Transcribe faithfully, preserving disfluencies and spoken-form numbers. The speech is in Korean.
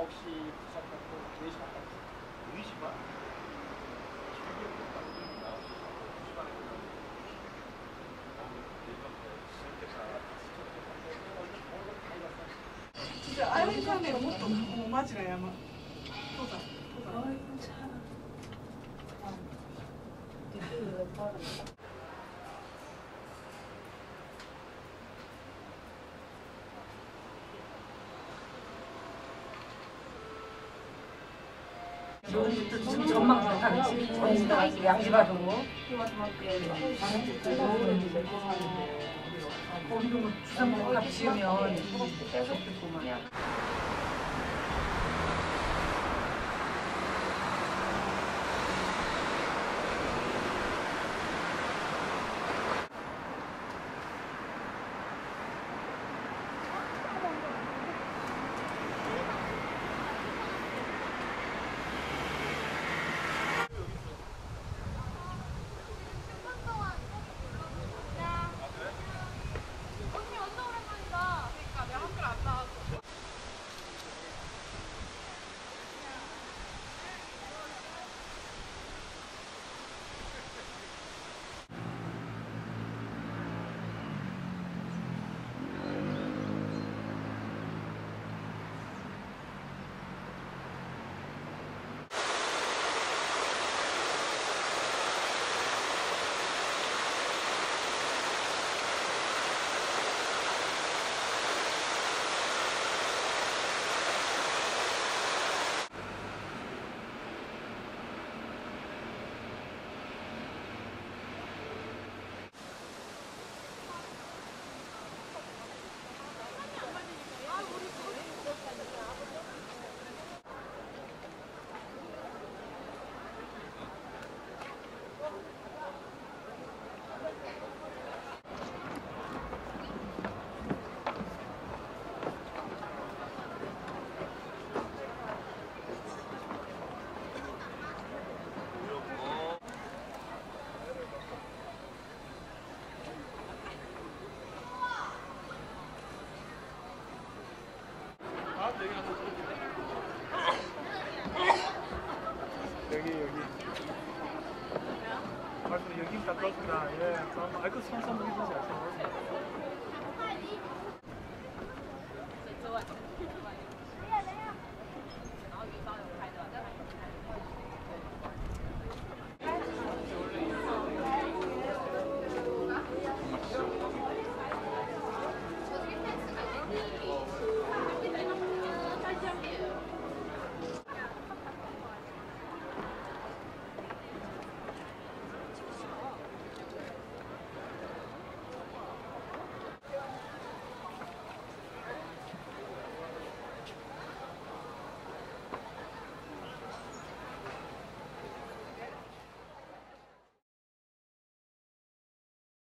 아홉 시 도착하고 네 시 반까지. 네 시 반? 진짜 아이칸에もっともうマジな山。登山。登山。 지금 전망 좋다, 그치? 전망 양지바도. 거기도 뭐 주상복 값 지으면 계속 듣고 막. 여기 여기. 맞아 여기 가깝구나. 예. 아이고 선선